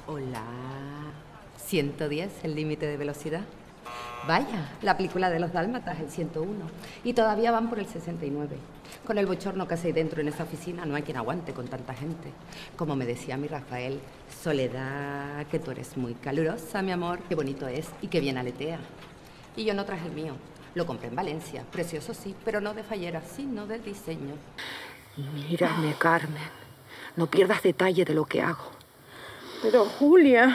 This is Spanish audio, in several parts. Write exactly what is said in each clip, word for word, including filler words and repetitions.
Hola. ciento diez, el límite de velocidad. Vaya, la película de los dálmatas, el ciento uno. Y todavía van por el sesenta y nueve. Con el bochorno que hace ahí dentro en esa oficina, no hay quien aguante con tanta gente. Como me decía mi Rafael, Soledad, que tú eres muy calurosa, mi amor. Qué bonito es y qué bien aletea. Y yo no traje el mío. Lo compré en Valencia. Precioso sí, pero no de fallera, sino del diseño. Mírame, Carmen. No pierdas detalle de lo que hago. Pero, Julia...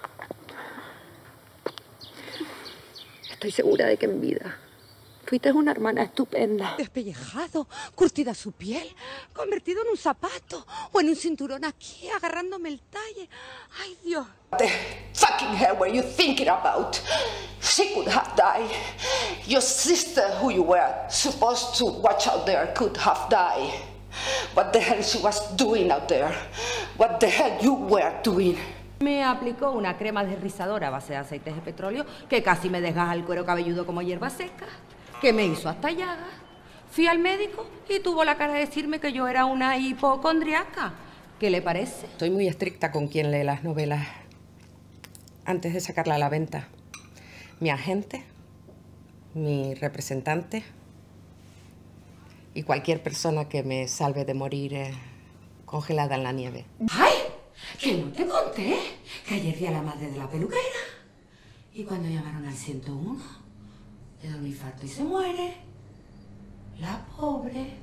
Estoy segura de que en vida fuiste una hermana estupenda. Despellejado, curtida su piel, convertido en un zapato o en un cinturón aquí, agarrándome el talle. ¡Ay, Dios! The fucking hell were you thinking about? She could have died. Your sister, who you were supposed to watch out there, could have died. What the hell she was doing out there? What the hell you were doing? Me aplicó una crema desrizadora a base de aceites de petróleo que casi me desgaja el cuero cabelludo como hierba seca, que me hizo hasta llagas. Fui al médico y tuvo la cara de decirme que yo era una hipocondriaca. ¿Qué le parece? Soy muy estricta con quien lee las novelas antes de sacarla a la venta. Mi agente, mi representante y cualquier persona que me salve de morir eh, congelada en la nieve. ¡Ay! Que no te conté que ayer vi a la madre de la peluquera. Y cuando llamaron al ciento uno, le da un infarto y se muere. La pobre.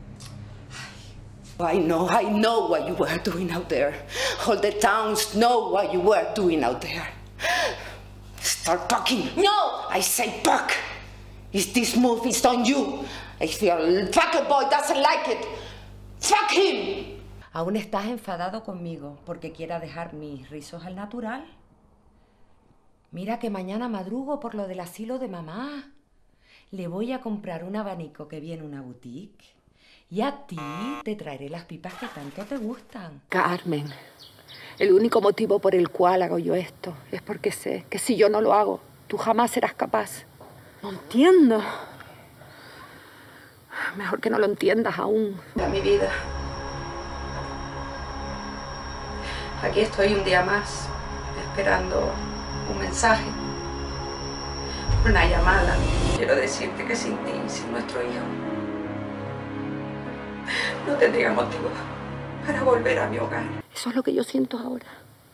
I know, I know what you were doing out there. All the towns know what you were doing out there. Start talking. No! I say talk. If this move is on you, if your fucker boy doesn't like it, fuck him! ¿Aún estás enfadado conmigo porque quiera dejar mis rizos al natural? Mira que mañana madrugo por lo del asilo de mamá. Le voy a comprar un abanico que viene en una boutique y a ti te traeré las pipas que tanto te gustan. Carmen, el único motivo por el cual hago yo esto es porque sé que si yo no lo hago, tú jamás serás capaz. No entiendo. Mejor que no lo entiendas aún. Da mi vida. Aquí estoy un día más, esperando un mensaje, una llamada. Quiero decirte que sin ti, sin nuestro hijo, no tendría motivo para volver a mi hogar. Eso es lo que yo siento ahora.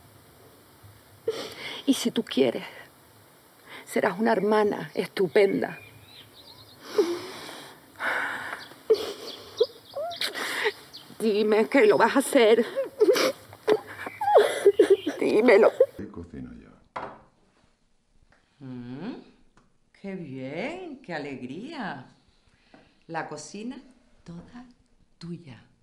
Y si tú quieres, serás una hermana estupenda. Dime que lo vas a hacer. Dímelo. Cocino ya. Mm, ¡Qué bien! ¡Qué alegría! La cocina toda tuya.